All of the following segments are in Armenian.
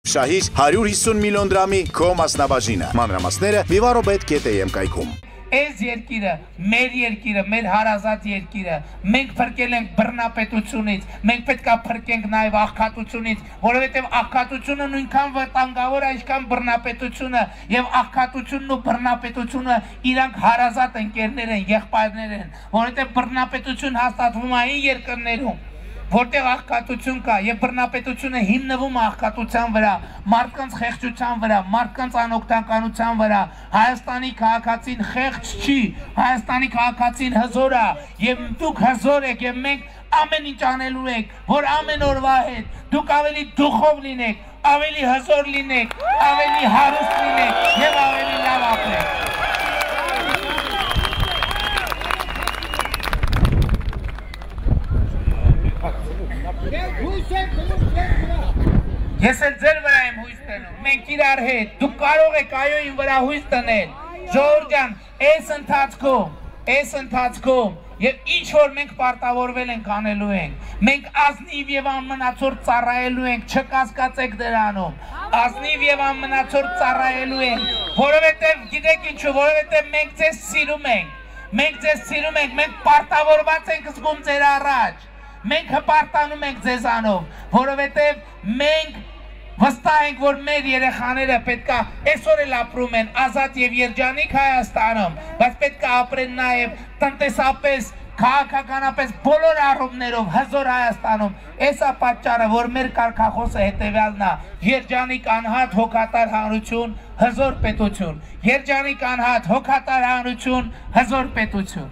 Շահիր 150 միլիոն դրամի քո մասնաբաժինը։ Մանրամասները vivarobet.am կայքում։ Այս երկիրը, մեր հարազատ երկիրը, մենք փրկել ենք բռնապետությունից, մենք պետք է փրկենք նաև աղքատությունից, որովհետև աղքատությունը նույնքան վտանգավոր է, ինչքան բռնապետությունը, եւ աղքատությունն ու բռնապետությունը իրանք հարազատ ընկերներ են, եղբայրներ են, որովհետև բռնապետություն հաստատվում է այն երկրներում, որտեղ աղքատություն կա եւ բռնապետությունը հիմնվում է աղքատության վրա, մարդկանց խեղճության վրա, մարդկանց անօգնականության վրա։ Հայաստանի քաղաքացին խեղճ չի, Հայաստանի քաղաքացին հզոր է եւ դուք հզոր եք եւ մենք ամեն ինչ անելու ենք, որ ամեն օրվա հետ դուք ավելի դուխով լինեք, ավելի հզոր լինեք, ավելի հարուստ լինեք եւ ավելի լավ ապրեք։ Ես էլ ձեր վրա եմ հույս տնում, մենք իրար հետ, դուք կարող եք այոյին վրա հույս տնել, ժողովուրդ ջան, այս ընթացքում եւ ինչ որ մենք պարտավորվել ենք անելու ենք, մենք ազնիվ եւ անմնացորդ ծառայելու ենք, չկասկածեք դրանում, ազնիվ եւ անմնացորդ ծառայելու ենք, որովհետեւ գիտեք ինչու, որովհետեւ մենք ձեզ սիրում ենք, մենք պարտավորված ենք զգում ձեր առաջ։ Մենք հպարտանում ենք ձեզանով, որովհետև մենք վստահ ենք, որ մեր երեխաները պետքա այսօր էլ ապրում են ազատ եւ երջանիկ Հայաստանում, բայց պետքա ապրեն նաեւ տնտեսապես, քաղաքականապես բոլոր առումներով հզոր Հայաստանում։ Էսա պատճառը, որ մեր կարգախոսը հետեւյալն է՝ երջանիկ անհատ հոգատար հանրություն, հզոր պետություն։ Երջանիկ անհատ հոգատար հանրություն, հզոր պետություն։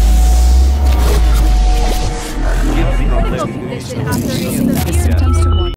This should have 30 in the